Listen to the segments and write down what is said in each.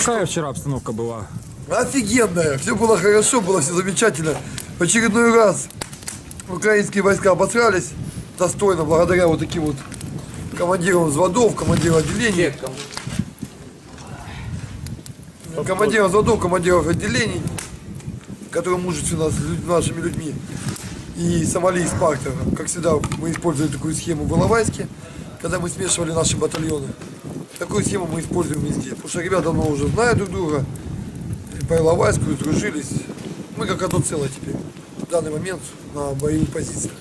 какая вчера обстановка была? Офигенная. Все было хорошо, было все замечательно. В очередной раз украинские войска обосрались достойно, благодаря вот таким вот командирам взводов, командирам отделений. Командирам взводов, командиров отделений, которые мужественно с нашими людьми. И Сомали, и Спарта. Как всегда, мы использовали такую схему в Иловайске, когда мы смешивали наши батальоны. Такую схему мы используем везде. Потому что ребята давно уже знают друг друга. И по Иловайску сдружились. Мы как одно целое теперь. В данный момент на боевых позициях.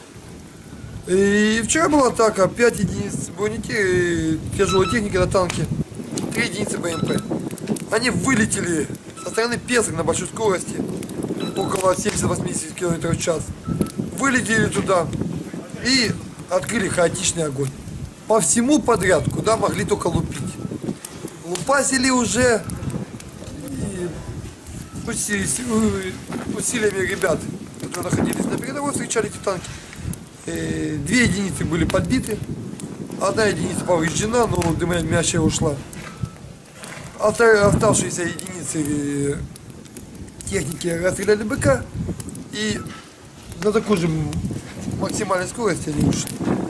И вчера была атака. 5 единиц тяжелой техники на танке. 3 единицы БМП. Они вылетели со стороны Песок на большой скорости. Около 70-80 км в час. Вылетели туда и открыли хаотичный огонь. По всему подряд, куда могли только лупить. Лупасили уже усилиями ребят, которые находились на передовой, встречали эти танки. 2 единицы были подбиты, 1 единица повреждена, но дымящая ушла. Оставшиеся единицы техники расстреляли БК и на такой же максимальной скорости они ушли.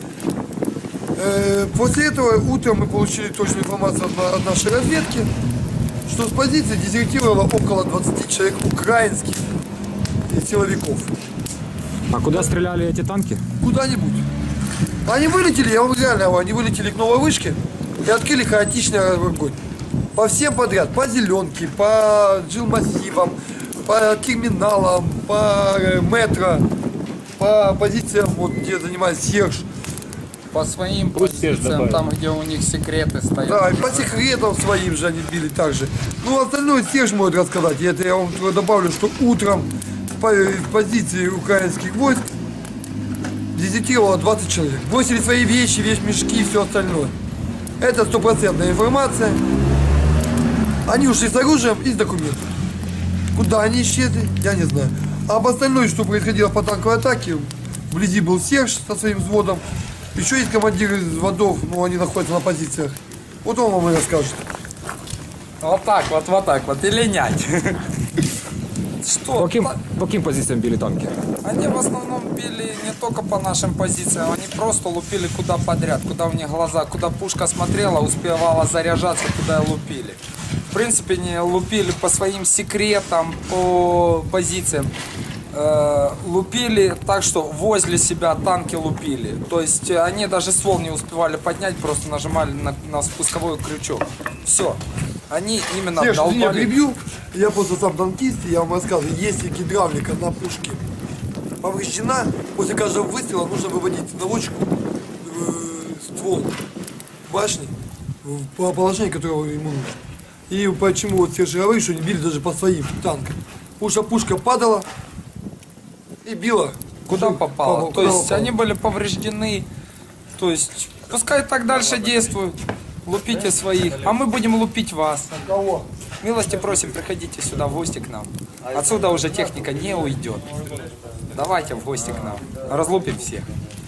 После этого утром мы получили точную информацию от нашей разведки, что с позиции дезертировало около 20 человек украинских силовиков. А куда стреляли эти танки? Куда-нибудь. Они вылетели, я вам реально, они вылетели к новой вышке и открыли хаотичный огонь. По всем подряд, по зеленке, по жилмассивам, по терминалам, по метро, по позициям, вот, где занимается Серж. По своим позициям, там, где у них секреты стоят. Да, и по секретам своим же они били также. Ну, остальное Серж может рассказать. И это я вам добавлю, что утром с позиции украинских войск дезертировало 20 человек. Бросили свои вещи, вещмешки и все остальное. Это стопроцентная информация. Они ушли с оружием и с документами. Куда они исчезли, я не знаю. А об остальном, что происходило по танковой атаке, вблизи был Серж со своим взводом. Еще есть командиры взводов, но они находятся на позициях. Вот он вам и расскажет. Вот так вот, и линять. Что? По каким позициям били танки? Они в основном били не только по нашим позициям, они просто лупили куда подряд, куда у них глаза, куда пушка смотрела, успевала заряжаться, туда и лупили. В принципе, не лупили по своим секретам, по позициям. Лупили так, что возле себя танки лупили. То есть они даже ствол не успевали поднять, просто нажимали на спусковой крючок. Все. Они именно долбали. Я прибью, я просто сам танкист, я вам рассказываю, если гидравлика на пушке повреждена, после каждого выстрела нужно выводить наводчику ствол башни по положению, которого ему нужно. И почему вот Серж говорит, что не били даже по своим танкам. Потому что пушка падала и била. Куда попало. То есть они были повреждены. То есть пускай так дальше действуют. Лупите своих, а мы будем лупить вас. Милости просим, приходите сюда в гости к нам. Отсюда уже техника не уйдет. Давайте в гости к нам. Разлупим всех.